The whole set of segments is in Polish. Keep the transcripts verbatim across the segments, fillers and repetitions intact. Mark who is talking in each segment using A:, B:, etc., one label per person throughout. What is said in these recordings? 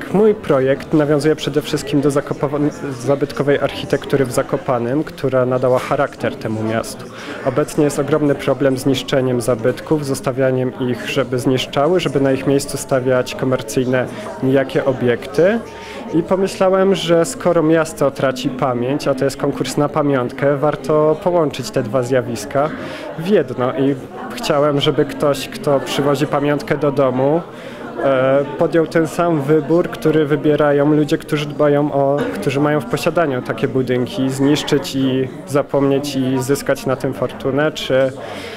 A: Mój projekt nawiązuje przede wszystkim do zabytkowej architektury w Zakopanem, która nadała charakter temu miastu. Obecnie jest ogromny problem z niszczeniem zabytków, zostawianiem ich, żeby zniszczały, żeby na ich miejscu stawiać komercyjne, nijakie obiekty. I pomyślałem, że skoro miasto traci pamięć, a to jest konkurs na pamiątkę, warto połączyć te dwa zjawiska w jedno. I chciałem, żeby ktoś, kto przywozi pamiątkę do domu, podjął ten sam wybór, który wybierają ludzie, którzy dbają o, którzy mają w posiadaniu takie budynki, zniszczyć i zapomnieć i zyskać na tym fortunę, czy,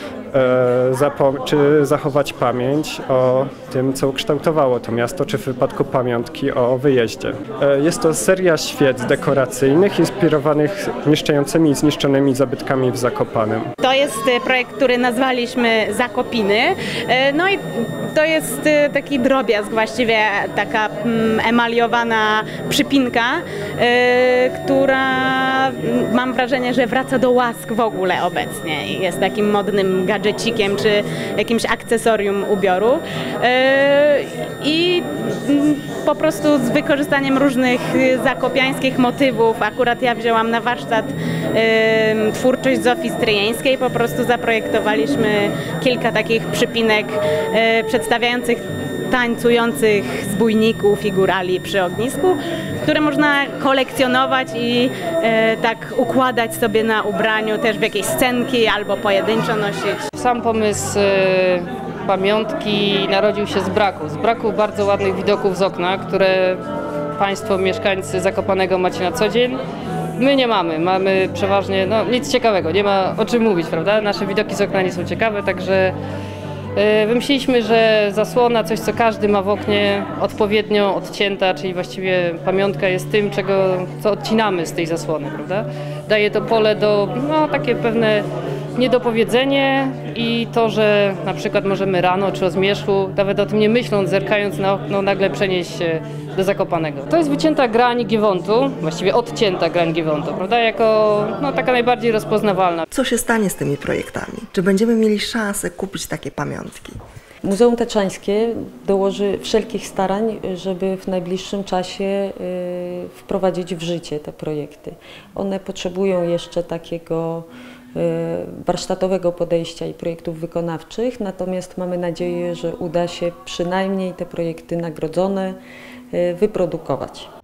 A: czy zachować pamięć o tym, co ukształtowało to miasto, czy w wypadku pamiątki o wyjeździe. Jest to seria świec dekoracyjnych inspirowanych niszczącymi i zniszczonymi zabytkami w Zakopanem.
B: To jest projekt, który nazwaliśmy Zakopiny. No i to jest taki drobiazg, właściwie taka emaliowana przypinka, która mam wrażenie, że wraca do łask w ogóle obecnie. Jest takim modnym gadżecikiem czy jakimś akcesorium ubioru. I po prostu z wykorzystaniem różnych zakopiańskich motywów, akurat ja wzięłam na warsztat twórczość Zofii Stryjeńskiej, po prostu zaprojektowaliśmy kilka takich przypinek przedstawiających tańcujących zbójników i górali przy ognisku, które można kolekcjonować i e, tak układać sobie na ubraniu, też w jakieś scenki albo pojedynczo nosić.
C: Sam pomysł e, pamiątki narodził się z braku, z braku bardzo ładnych widoków z okna, które Państwo mieszkańcy Zakopanego macie na co dzień. My nie mamy, mamy przeważnie no, nic ciekawego, nie ma o czym mówić, prawda? Nasze widoki z okna nie są ciekawe, także wymyśliliśmy, że zasłona, coś co każdy ma w oknie, odpowiednio odcięta, czyli właściwie pamiątka jest tym, czego, co odcinamy z tej zasłony, prawda? Daje to pole do, no, takie pewne niedopowiedzenie i to, że na przykład możemy rano czy o zmierzchu, nawet o tym nie myśląc, zerkając na okno, nagle przenieść się do Zakopanego. To jest wycięta grań Giewontu, właściwie odcięta grań Giewontu, prawda? Jako no, taka najbardziej rozpoznawalna.
D: Co się stanie z tymi projektami? Czy będziemy mieli szansę kupić takie pamiątki?
E: Muzeum Taczańskie dołoży wszelkich starań, żeby w najbliższym czasie wprowadzić w życie te projekty. One potrzebują jeszcze takiego warsztatowego podejścia i projektów wykonawczych, natomiast mamy nadzieję, że uda się przynajmniej te projekty nagrodzone wyprodukować.